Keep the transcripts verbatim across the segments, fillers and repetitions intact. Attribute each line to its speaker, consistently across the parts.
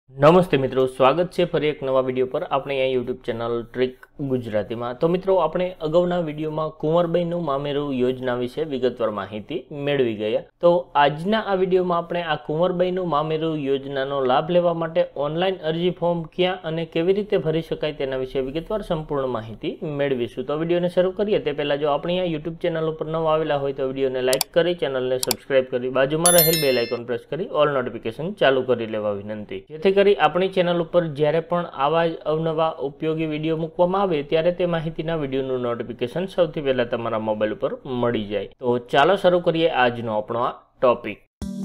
Speaker 1: નમસ્તે મિત્રો, સ્વાગત છે ફરી એક નવા વિડીયો પર આપણે અહીંયા યુટ્યુબ ચેનલ ટ્રીક ગુજરાતીમાં। તો મિત્રો, આપણે અગાઉના વિડીયોમાં કુંવરબાઈનું મામેરું યોજના વિશે વિગતવાર માહિતી મેળવી ગયા। તો આજના આ વિડીયોમાં આપણે આ કુંવરબાઈનું મામેરું યોજનાનો લાભ લેવા માટે ઓનલાઈન અરજી ફોર્મ ક્યાં અને કેવી રીતે ભરી શકાય તેના વિશે વિગતવાર સંપૂર્ણ માહિતી મેળવીશું। તો વિડીયોને શરૂ કરીએ તે પહેલાં જો આપણે અહીંયા યુટ્યુબ ચેનલ ઉપર નવા આવેલા હોય તો વિડીયોને લાઇક કરી, ચેનલને સબસ્ક્રાઇબ કરી, બાજુમાં રહેલ બેલ આઇકોન પ્રેસ કરી ઓલ નોટિફિકેશન ચાલુ કરી લેવા વિનંતી, જેથી કરી આપણી ચેનલ ઉપર જ્યારે પણ આવા જ અવનવા ઉપયોગી વિડીયો મૂકવામાં આવે ત્યારે તે માહિતીના વિડીયોનું નોટિફિકેશન સૌથી પહેલા તમારા મોબાઈલ ઉપર મળી જાય। તો ચાલો શરૂ કરીએ આજનો આપણો આ ટોપિક।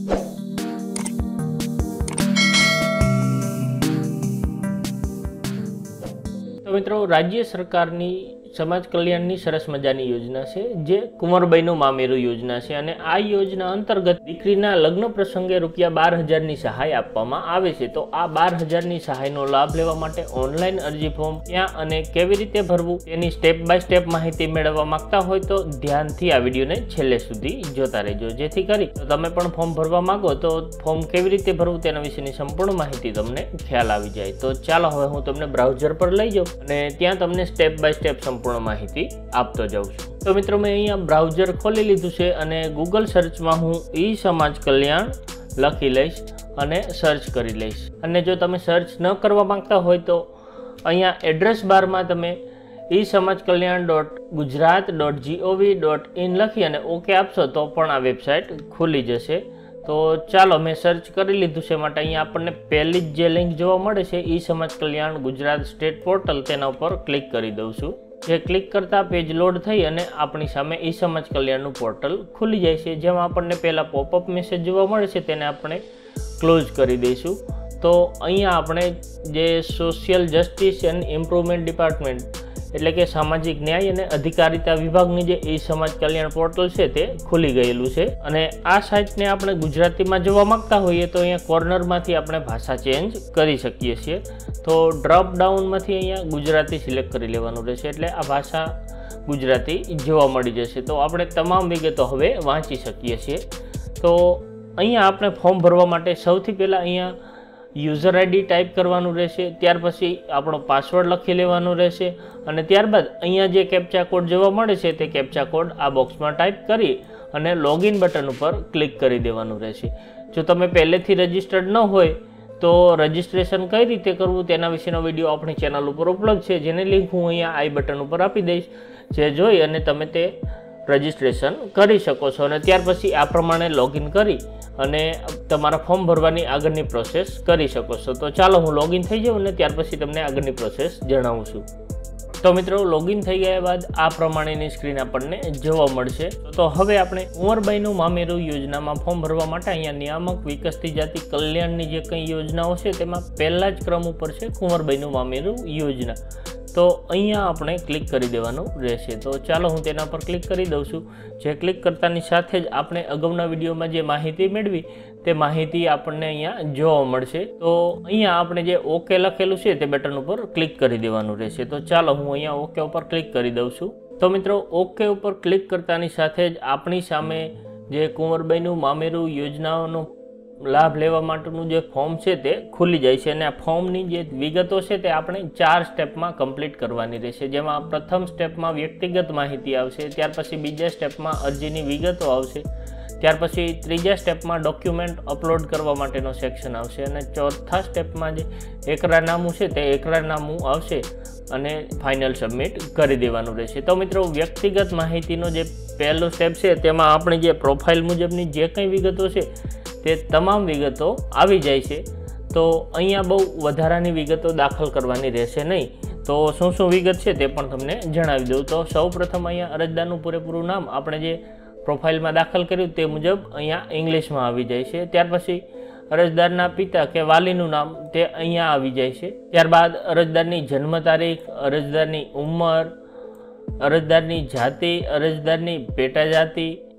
Speaker 1: તો મિત્રો, રાજ્ય સરકારની સમાજ કલ્યાણની સરસ મજાની યોજના છે જે કુંવરબાઈનું મામેરું યોજના છે અને આ યોજના અંતર્ગત દીકરીના લગ્ન પ્રસંગે રૂપિયા બાર હજારની સહાય આપવામાં આવે છે। તો આ બાર હજારની સહાયનો લાભ લેવા માટે ઓનલાઈન અરજી ફોર્મ ક્યાં અને કેવી રીતે ભરવું તેની સ્ટેપ બાય સ્ટેપ માહિતી મેળવવા માંગતા હોય તો ધ્યાનથી આ વિડીયોને છેલ્લે સુધી જોતા રહેજો, જેથી કરી તો તમે પણ ફોર્મ ભરવા માંગો તો ફોર્મ કેવી રીતે ભરવું તેના વિશેની સંપૂર્ણ માહિતી તમને ખ્યાલ આવી જાય। તો ચાલો હવે હું તમને બ્રાઉઝર પર લઈ જાઉં અને ત્યાં તમને સ્ટેપ બાય સ્ટેપ સંપૂર્ણ માહિતી આપતો જાઉં છું। તો મિત્રો, મેં અહીંયા બ્રાઉઝર ખોલી લીધું છે અને ગૂગલ સર્ચમાં હું ઈ સમાજ કલ્યાણ લખી લઈશ અને સર્ચ કરી લઈશ। અને જો તમે સર્ચ ન કરવા માંગતા હોય તો અહીંયા એડ્રેસ બારમાં તમે e Samaj Kalyan dot Gujarat dot G O V લખી અને ઓકે આપશો તો પણ આ વેબસાઇટ ખુલી જશે। તો ચાલો, મેં સર્ચ કરી લીધું છે માટે અહીંયા આપણને પહેલી જ જે લિંક જોવા મળે છે ઈ સમાજ કલ્યાણ ગુજરાત સ્ટેટ પોર્ટલ, તેના ઉપર ક્લિક કરી દઉં છું। જે ક્લિક કરતા પેજ લોડ થઈ અને આપણી સામે ઈ સમાજ કલ્યાણનું પોર્ટલ ખુલી જાય છે, જેમાં આપણને પહેલાં પોપઅપ મેસેજ જોવા મળે છે તેને આપણે ક્લોઝ કરી દઈશું। તો અહીંયા આપણે જે social justice and improvement department એટલે કે સામાજિક ન્યાય અને અધિકારિતા વિભાગની જે ઈ સમાજ કલ્યાણ પોર્ટલ છે તે ખુલી ગયેલું છે અને આ સાઇટને આપણે ગુજરાતીમાં જોવા માંગતા હોઈએ તો અહીંયા કોર્નરમાંથી આપણે ભાષા ચેન્જ કરી શકીએ છીએ। તો ડ્રોપ ડાઉનમાંથી અહીંયા ગુજરાતી સિલેક્ટ કરી લેવાનું રહેશે એટલે આ ભાષા ગુજરાતી જોવા મળી જશે। તો આપણે તમામ વિગતો હવે વાંચી શકીએ છીએ। તો અહીંયા આપણે ફોર્મ ભરવા માટે સૌથી પહેલાં અહીંયા યુઝર આઈડી ટાઈપ કરવાનું રહેશે, ત્યાર પછી આપણો પાસવર્ડ લખી લેવાનો રહેશે અને ત્યારબાદ અહીંયા જે કેપ્ચા કોડ જોવા મળે છે તે કેપ્ચા કોડ આ બોક્સમાં ટાઈપ કરી અને લોગિન બટન ઉપર ક્લિક કરી દેવાનું રહેશે। જો તમે પહેલેથી રજિસ્ટર્ડ ન હોય તો રજિસ્ટ્રેશન કઈ રીતે કરવું તેના વિશેનો વિડીયો આપણી ચેનલ ઉપર ઉપલબ્ધ છે, જેની લિંક હું અહીંયા આઈ બટન ઉપર આપી દઈશ, જે જોઈ અને તમે તે રજિસ્ટ્રેશન કરી શકો છો અને ત્યાર પછી આ પ્રમાણે લોગિન કરી અને તમારા ફોર્મ ભરવાની આગળની પ્રોસેસ કરી શકો છો। તો ચાલો હું લોગિન થઈ જાઉં અને ત્યાર પછી તમને આગળની પ્રોસેસ જણાવું છું। તો મિત્રો, લોગિન થઈ ગયા બાદ આ પ્રમાણેની સ્ક્રીન આપણને જોવા મળશે। તો હવે આપણે કુંવરબાઈનું મામેરું યોજનામાં ફોર્મ ભરવા માટે અહીંયા નિયામક વિકસતી જાતિ કલ્યાણની જે કંઈ યોજનાઓ છે તેમાં પહેલા જ ક્રમ ઉપર છે કુંવરબાઈનું મામેરું યોજના। તો અહીંયા આપણે ક્લિક કરી દેવાનું રહેશે। તો ચાલો હું તેના પર ક્લિક કરી દઉં છું। જે ક્લિક કરતાની સાથે જ આપણે અગાઉના વિડીયોમાં જે માહિતી મેળવી તે માહિતી આપણને અહીંયા જોવા મળશે। તો અહીંયા આપણે જે ઓકે લખેલું છે તે બટન ઉપર ક્લિક કરી દેવાનું રહેશે। તો ચાલો હું અહીંયા ઓકે ઉપર ક્લિક કરી દઉં છું। તો મિત્રો, ઓકે ઉપર ક્લિક કરતાની સાથે જ આપણી સામે જે કુંવરબાઈનું મામેરું યોજનાઓનો લાભ લેવા માટેનું જે ફોર્મ છે તે ખુલી જાય છે અને આ ફોર્મની જે વિગતો છે તે આપણે ચાર સ્ટેપમાં કમ્પ્લીટ કરવાની રહેશે, જેમાં પ્રથમ સ્ટેપમાં વ્યક્તિગત માહિતી આવશે, ત્યાર પછી બીજા સ્ટેપમાં અરજીની વિગતો આવશે, ત્યાર પછી ત્રીજા સ્ટેપમાં ડોક્યુમેન્ટ અપલોડ કરવા માટેનો સેક્શન આવશે અને ચોથા સ્ટેપમાં જે એકરારનામું છે તે એકરારનામું આવશે અને ફાઇનલ સબમિટ કરી દેવાનું રહેશે। તો મિત્રો, વ્યક્તિગત માહિતીનો જે પહેલો સ્ટેપ છે તેમાં આપણી જે પ્રોફાઇલ મુજબની જે કંઈ વિગતો છે તે તમામ વિગતો આવી જાય છે। તો અહીંયા બહુ વધારાની વિગતો દાખલ કરવાની રહેશે નહીં। તો શું શું વિગત છે તે પણ તમને જણાવી દઉં। તો સૌ પ્રથમ અહીંયા અરજદારનું પૂરેપૂરું નામ આપણે જે પ્રોફાઇલમાં દાખલ કર્યું તે મુજબ અહીંયા ઇંગ્લિશમાં આવી જાય છે। ત્યાર પછી અરજદારના પિતા કે વાલીનું નામ તે અહીંયા આવી જાય છે। ત્યારબાદ અરજદારની જન્મ તારીખ, અરજદારની ઉંમર, અરજદારની જાતિ, અરજદારની પેટા જાતિ,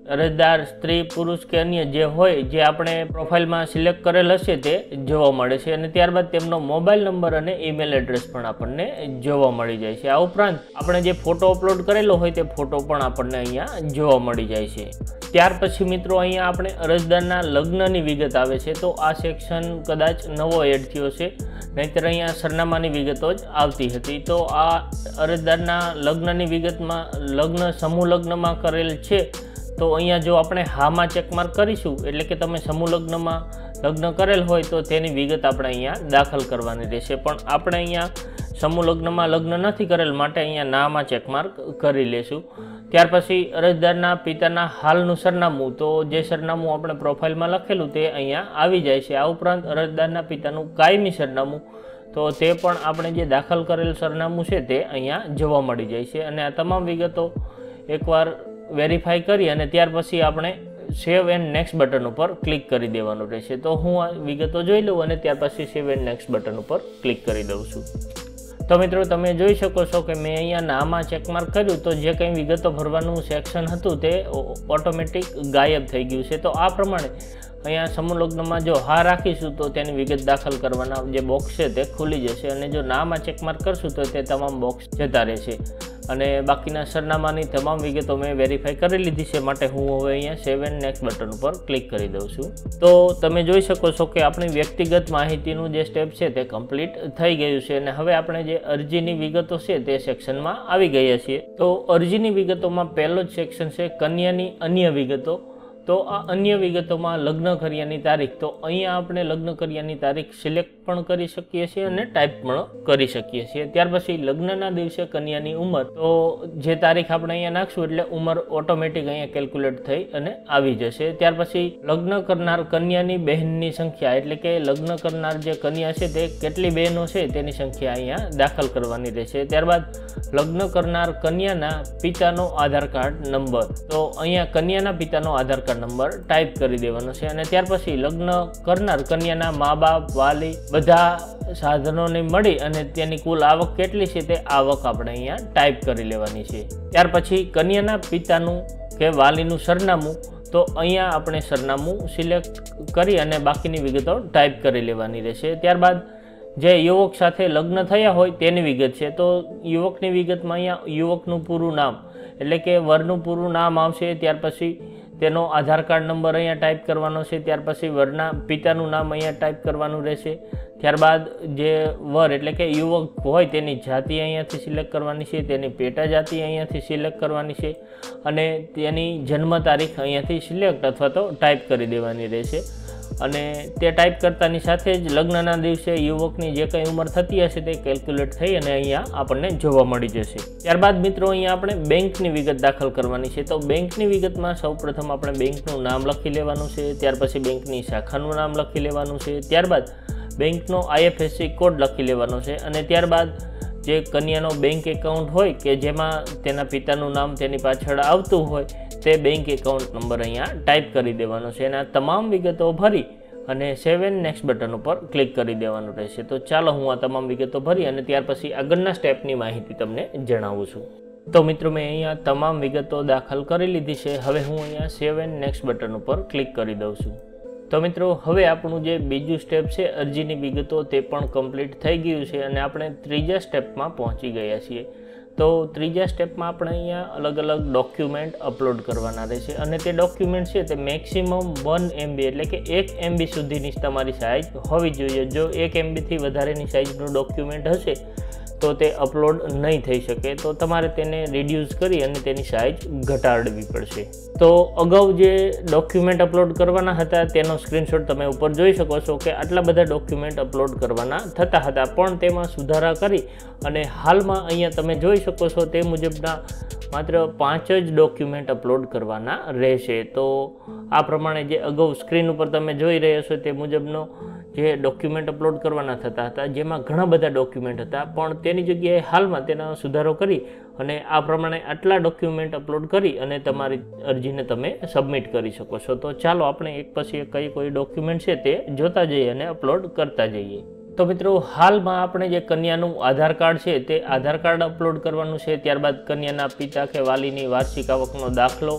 Speaker 1: અરજદાર સ્ત્રી પુરુષ કે અન્ય જે હોય જે આપણે પ્રોફાઇલમાં સિલેક્ટ કરેલ હશે તે જોવા મળે છે અને ત્યારબાદ તેમનો મોબાઈલ નંબર અને ઈમેલ એડ્રેસ પણ આપણને જોવા મળી જાય છે. આ ઉપરાંત આપણે જે ફોટો અપલોડ કરેલો હોય તે ફોટો પણ આપણને અહીંયા જોવા મળી જાય છે. ત્યાર પછી મિત્રો અહીંયા આપણે અરજદારના લગ્નની વિગત આવે છે. તો આ સેક્શન કદાચ નવો એડ થયો છે, નહીંતર અહીંયા સરનામાની વિગતો જ આવતી હતી. તો આ અરજદારના લગ્નની વિગતમાં લગ્ન સમૂહ લગ્નમાં કરેલ છે તો અહીંયા જો આપણે હામાં ચેકમાર્ક કરીશું એટલે કે તમે સમૂહ લગ્નમાં લગ્ન કરેલ હોય તો તેની વિગત આપણે અહીંયા દાખલ કરવાની રહેશે. પણ આપણે અહીંયા સમૂહ લગ્નમાં લગ્ન નથી કરેલ માટે અહીંયા નામાં ચેકમાર્ક કરી લેશું. ત્યાર પછી અરજદારના પિતાના હાલનું સરનામું, તો જે સરનામું આપણે પ્રોફાઇલમાં લખેલું તે અહીંયા આવી જાય છે. આ ઉપરાંત અરજદારના પિતાનું કાયમી સરનામું, તો તે પણ આપણે જે દાખલ કરેલ સરનામું છે તે અહીંયા જોવા મળી જાય છે. અને આ તમામ વિગતો એકવાર વેરીફાઈ કરી અને ત્યાર પછી આપણે સેવ એન્ડ નેક્સ્ટ બટન ઉપર ક્લિક કરી દેવાનું રહેશે. તો હું આ વિગતો જોઈ લઉં અને ત્યાર પછી સેવ એન્ડ નેક્સ્ટ બટન ઉપર ક્લિક કરી દઉં છું. તો મિત્રો તમે જોઈ શકો છો કે મેં અહીંયા નામાં ચેકમાર્ક કર્યું તો જે કંઈ વિગતો ભરવાનું સેક્શન હતું તે ઓટોમેટિક ગાયબ થઈ ગયું છે. તો આ પ્રમાણે અહીંયા સમૂહ લગ્નમાં જો હા રાખીશું તો તેની વિગત દાખલ કરવાના જે બોક્સ છે તે ખુલી જશે અને જો નામાં ચેકમાર્ક કરશું તો તે તમામ બોક્સ જતા રહેશે. અને બાકીના સરનામાની તમામ વિગતો મેં વેરીફાઈ કરી લીધી છે માટે હું હવે અહીંયા સેવ એન્ડ નેક્સ્ટ બટન ઉપર ક્લિક કરી દઉં છું. તો તમે જોઈ શકો છો કે આપણી વ્યક્તિગત માહિતીનું જે સ્ટેપ છે તે કમ્પ્લીટ થઈ ગયું છે અને હવે આપણે જે અરજીની વિગતો છે તે સેક્શનમાં આવી ગયા છીએ. તો અરજીની વિગતોમાં પહેલો જ સેક્શન છે કન્યાની અન્ય વિગતો. તો આ અન્ય વિગતોમાં લગ્ન કર્યાની તારીખ, તો અહીંયા આપણે લગ્ન કર્યાની તારીખ સિલેક્ટ પણ કરી શકીએ છીએ અને ટાઈપ પણ કરી શકીએ છીએ. ત્યાર પછી લગ્નના દિવસે કન્યાની ઉંમર, તો જે તારીખ આપણે અહીંયા નાખશું એટલે ઉંમર ઓટોમેટિક અહીંયા કેલ્ક્યુલેટ થઈ અને આવી જશે. ત્યાર પછી લગ્ન કરનાર કન્યાની બહેનની સંખ્યા, એટલે કે લગ્ન કરનાર જે કન્યા છે તે કેટલી બહેનો છે તેની સંખ્યા અહીંયા દાખલ કરવાની રહેશે. ત્યારબાદ લગ્ન કરનાર કન્યાના પિતાનો આધાર કાર્ડ નંબર, તો અહીંયા કન્યાના પિતાનો આધાર કાર્ડ નંબર ટાઈપ કરી દેવાનો છે. અને ત્યાર પછી લગ્ન કરનાર કન્યાના મા બાપ, વાલી બધા સાધનોને મળી અને તેની કુલ આવક કેટલી છે તે આવક આપણે અહીંયા ટાઈપ કરી લેવાની છે. ત્યાર પછી કન્યાના પિતાનું કે વાલીનું સરનામું, તો અહીંયા આપણે સરનામું સિલેક્ટ કરી અને બાકીની વિગતો ટાઈપ કરી લેવાની રહેશે. ત્યારબાદ જે યુવક સાથે લગ્ન થયા હોય તેની વિગત છે. તો યુવકની વિગતમાં અહીંયા યુવકનું પૂરું નામ એટલે કે વરનું પૂરું નામ આવશે. ત્યાર પછી તેનો આધાર કાર્ડ નંબર અહીંયા ટાઈપ કરવાનો છે. ત્યાર પછી વરના પિતાનું નામ અહીંયા ટાઈપ કરવાનું રહેશે. ત્યારબાદ જે વર એટલે કે યુવક હોય તેની જાતિ અહીંયાથી સિલેક્ટ કરવાની છે, તેની પેટા જાતિ અહીંયાથી સિલેક્ટ કરવાની છે અને તેની જન્મ તારીખ અહીંયાથી સિલેક્ટ અથવા તો ટાઈપ કરી દેવાની રહેશે. અને તે ટાઈપ કરતાની સાથે જ લગ્નના દિવસે યુવકની જે કંઈ ઉંમર થતી હશે તે કેલ્ક્યુલેટ થઈ અને અહીંયા આપણને જોવા મળી જશે. ત્યારબાદ મિત્રો અહીંયા આપણે બેંકની વિગત દાખલ કરવાની છે. તો બેંકની વિગતમાં સૌપ્રથમ આપણે બેંકનું નામ લખી લેવાનું છે. ત્યાર પછી બેંકની શાખાનું નામ લખી લેવાનું છે. ત્યારબાદ બેંકનો આઈએફએસસી કોડ લખી લેવાનો છે અને ત્યારબાદ જે કન્યાનો બેંક એકાઉન્ટ હોય કે જેમાં તેના પિતાનું નામ તેની પાછળ આવતું હોય તે બેંક એકાઉન્ટ નંબર અહીંયા ટાઈપ કરી દેવાનો છે અને આ તમામ વિગતો ભરી અને સેવ એન્ડ નેક્સ્ટ બટન ઉપર ક્લિક કરી દેવાનું રહેશે. તો ચાલો હું આ તમામ વિગતો ભરી અને ત્યાર પછી આગળના સ્ટેપની માહિતી તમને જણાવું છું. તો મિત્રો મેં અહીંયા તમામ વિગતો દાખલ કરી લીધી છે. હવે હું અહીંયા સેવ એન્ડ નેક્સ્ટ બટન ઉપર ક્લિક કરી દઉં છું. તો મિત્રો હવે આપણું જે બીજું સ્ટેપ છે અરજીની વિગતો તે પણ કમ્પ્લીટ થઈ ગયું છે અને આપણે ત્રીજા સ્ટેપમાં પહોંચી ગયા છીએ. તો ત્રીજા સ્ટેપમાં આપણે અહીંયા અલગ અલગ ડોક્યુમેન્ટ અપલોડ કરવાના રહેશે અને તે ડોક્યુમેન્ટ છે તે મેક્સિમમ વન એમબી એટલે કે એક એમબી સુધીની તમારી સાઇઝ હોવી જોઈએ. જો એક એમબીથી વધારેની સાઇઝનું ડોક્યુમેન્ટ હશે તો તે અપલોડ નહીં થઈ શકે. તો તમારે તેને રિડ્યુસ કરી અને તેની સાઇઝ ઘટાડવી પડશે. તો અગાઉ જે ડોક્યુમેન્ટ અપલોડ કરવાના હતા તેનો સ્ક્રીનશોટ તમે ઉપર જોઈ શકો છો કે આટલા બધા ડોક્યુમેન્ટ અપલોડ કરવાના થતા હતા, પણ તેમાં સુધારા કરી અને હાલમાં અહીંયા તમે જોઈ શકો છો તે મુજબના માત્ર પાંચ જ ડોક્યુમેન્ટ અપલોડ કરવાના રહેશે. તો આ પ્રમાણે જે અગાઉ સ્ક્રીન ઉપર તમે જોઈ રહ્યા છો તે મુજબનો જે ડોક્યુમેન્ટ અપલોડ કરવાના થતા હતા જેમાં ઘણા બધા ડોક્યુમેન્ટ હતા, પણ તેની જગ્યાએ હાલમાં તેનો સુધારો કરી અને આ પ્રમાણે આટલા ડોક્યુમેન્ટ અપલોડ કરી અને તમારી અરજીને તમે સબમિટ કરી શકો છો. તો ચાલો આપણે એક પછી એક કઈ કોઈ ડોક્યુમેન્ટ છે તે જોતા જઈએ અને અપલોડ કરતા જઈએ. તો મિત્રો હાલમાં આપણે જે કન્યાનું આધાર કાર્ડ છે તે આધાર કાર્ડ અપલોડ કરવાનું છે. ત્યારબાદ કન્યાના પિતા કે વાલીની વાર્ષિક આવકનો દાખલો,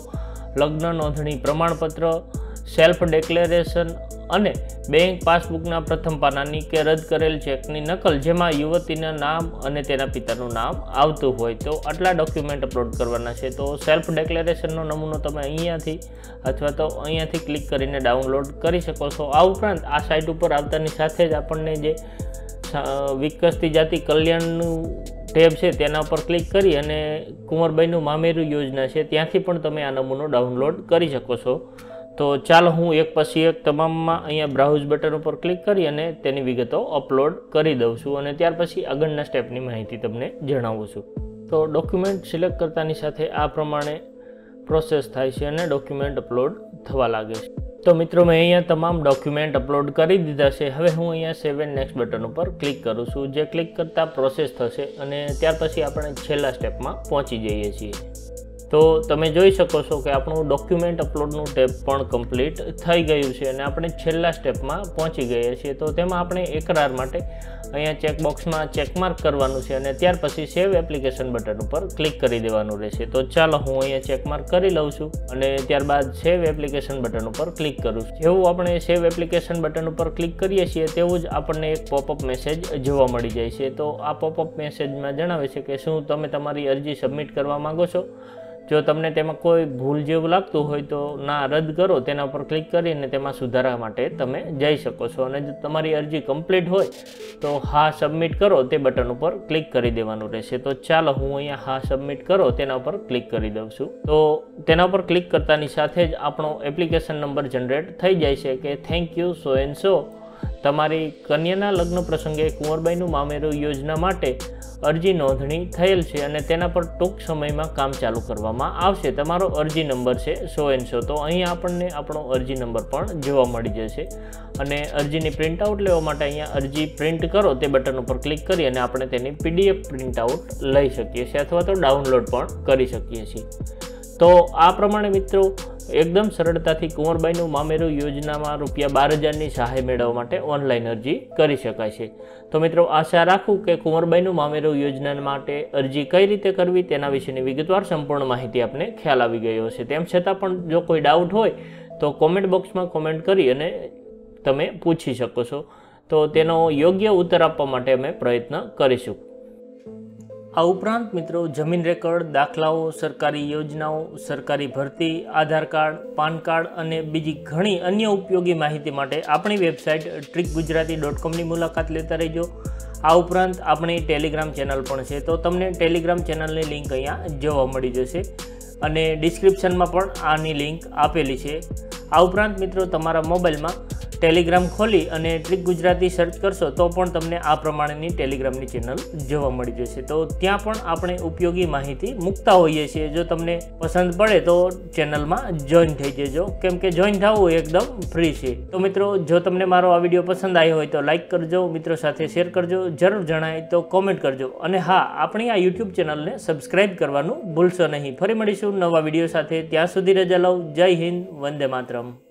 Speaker 1: લગ્ન નોંધણી પ્રમાણપત્ર, સેલ્ફ ડિક્લેરેશન અને બેંક પાસબુકના પ્રથમ પાનાની કે રદ કરેલ ચેકની નકલ જેમાં યુવતીના નામ અને તેના પિતાનું નામ આવતું હોય તો આટલા ડોક્યુમેન્ટ અપલોડ કરવાના છે. તો સેલ્ફ ડિક્લેરેશનનો નમૂનો તમે અહીંયાથી અથવા તો અહીંયાથી ક્લિક કરીને ડાઉનલોડ કરી શકો છો. આ ઉપરાંત આ સાઇટ ઉપર આવતાની સાથે જ આપણને જે વિકસતી જાતિ કલ્યાણનું ટેબ છે તેના ઉપર ક્લિક કરી અને કુંવરબાઈનું મામેરું યોજના છે ત્યાંથી પણ તમે આ નમૂનો ડાઉનલોડ કરી શકો છો. તો ચાલો હું એક પછી એક તમામમાં અહીંયા બ્રાઉઝ બટન ઉપર ક્લિક કરી અને તેની વિગતો અપલોડ કરી દઉં છું અને ત્યાર પછી આગળના સ્ટેપની માહિતી તમને જણાવું છું. તો ડોક્યુમેન્ટ સિલેક્ટ કરતાની સાથે આ પ્રમાણે પ્રોસેસ થાય છે અને ડોક્યુમેન્ટ અપલોડ થવા લાગે છે. તો મિત્રો મેં અહીંયા તમામ ડોક્યુમેન્ટ અપલોડ કરી દીધા છે. હવે હું અહીંયા સેવ એન્ડ નેક્સ્ટ બટન ઉપર ક્લિક કરું છું, જે ક્લિક કરતાં પ્રોસેસ થશે અને ત્યાર પછી આપણે છેલ્લા સ્ટેપમાં પહોંચી જઈએ છીએ. તો તમે જોઈ શકો છો કે આપણું ડોક્યુમેન્ટ અપલોડનું ટેબ પણ કમ્પ્લીટ થઈ ગયું છે અને આપણે છેલ્લા સ્ટેપમાં પહોંચી ગયા છીએ. તો તેમાં આપણે એકરાર માટે અહીંયા ચેકબોક્સમાં ચેકમાર્ક કરવાનું છે અને ત્યાર પછી સેવ એપ્લિકેશન બટન ઉપર ક્લિક કરી દેવાનું રહેશે. તો ચાલો હું અહીંયા ચેકમાર્ક કરી લઉં છું અને ત્યારબાદ સેવ એપ્લિકેશન બટન ઉપર ક્લિક કરું છું. જેવું આપણે સેવ એપ્લિકેશન બટન ઉપર ક્લિક કરીએ છીએ તેવું જ આપણને એક પોપઅપ મેસેજ જોવા મળી જાય છે. તો આ પોપઅપ મેસેજમાં જણાવે છે કે શું તમે તમારી અરજી સબમિટ કરવા માંગો છો. જો તમને તેમાં કોઈ ભૂલ જેવું લાગતું હોય તો ના રદ કરો તેના ઉપર ક્લિક કરીને તેમાં સુધારા માટે તમે જઈ શકો છો અને જો તમારી અરજી કમ્પ્લીટ હોય તો હા સબમિટ કરો તે બટન ઉપર ક્લિક કરી દેવાનું રહેશે. તો ચાલો હું અહીંયા હા સબમિટ કરો તેના ઉપર ક્લિક કરી દઉં છું. તો તેના ઉપર ક્લિક કરતાની સાથે જ આપણો એપ્લિકેશન નંબર જનરેટ થઈ જાય છે કે thank you so and so, તમારી કન્યાના લગ્ન પ્રસંગે કુંવરબાઈનું મામેરું યોજના માટે અરજી નોંધણી થયેલ છે અને તેના પર ટૂંક સમયમાં કામ ચાલુ કરવામાં આવશે. તમારો અરજી નંબર છે સો એન્ડ સો. તો અહીં આપણને આપણો અરજી નંબર પણ જોવા મળી જશે અને અરજીની પ્રિન્ટ આઉટ લેવા માટે અહીંયા અરજી પ્રિન્ટ કરો તે બટન ઉપર ક્લિક કરી અને આપણે તેની પીડીએફ પ્રિન્ટ આઉટ લઈ શકીએ છીએ અથવા તો ડાઉનલોડ પણ કરી શકીએ છીએ. તો આ પ્રમાણે મિત્રો એકદમ સરળતાથી કુંવરબાઈનું મામેરું યોજનામાં રૂપિયા બાર હજારની સહાય મેળવવા માટે ઓનલાઈન અરજી કરી શકાય છે. તો મિત્રો આશા રાખું કે કુંવરબાઈનું મામેરું યોજના માટે અરજી કઈ રીતે કરવી તેના વિશેની વિગતવાર સંપૂર્ણ માહિતી આપને ખ્યાલ આવી ગયો હશે. તેમ છતાં પણ જો કોઈ ડાઉટ હોય તો કોમેન્ટ બોક્સમાં કોમેન્ટ કરી અને તમે પૂછી શકો છો. તો તેનો યોગ્ય ઉત્તર આપવા માટે અમે પ્રયત્ન કરીશું. આ ઉપરાંત મિત્રો જમીન રેકર્ડ, દાખલાઓ, સરકારી યોજનાઓ, સરકારી ભરતી, આધાર કાર્ડ, પાન કાર્ડ અને બીજી ઘણી અન્ય ઉપયોગી માહિતી માટે આપણી વેબસાઇટ ટ્રીક ગુજરાતી ડોટ કોમની મુલાકાત લેતા રહેજો. આ ઉપરાંત આપણી ટેલિગ્રામ ચેનલ પણ છે. તો તમને ટેલિગ્રામ ચેનલની લિંક અહીંયા જોવા મળી જશે અને ડિસ્ક્રિપ્શનમાં પણ આની લિંક આપેલી છે. આ ઉપરાંત મિત્રો તમારા મોબાઈલમાં ટેલિગ્રામ ખોલી અને ટ્રીક ગુજરાતી સર્ચ કરશો તો પણ તમને આ પ્રમાણેની ટેલિગ્રામની ચેનલ જોવા મળી જશે. તો ત્યાં પણ આપણે ઉપયોગી માહિતી મૂકતા હોઈએ છીએ. જો તમને પસંદ પડે તો ચેનલમાં જોઈન થઈ જજો, કેમ કે જોઈન થવું એકદમ ફ્રી છે. તો મિત્રો જો તમને મારો આ વિડીયો પસંદ આવ્યો હોય તો લાઇક કરજો, મિત્રો સાથે શેર કરજો, જરૂર જણાય તો કોમેન્ટ કરજો અને હા આપણી આ યુટ્યુબ ચેનલને સબસ્ક્રાઈબ કરવાનું ભૂલશો નહીં. ફરી મળીશું નવા વિડીયો સાથે. ત્યાં સુધી રજા લઉં. જય હિન્દ, વંદે માતરમ.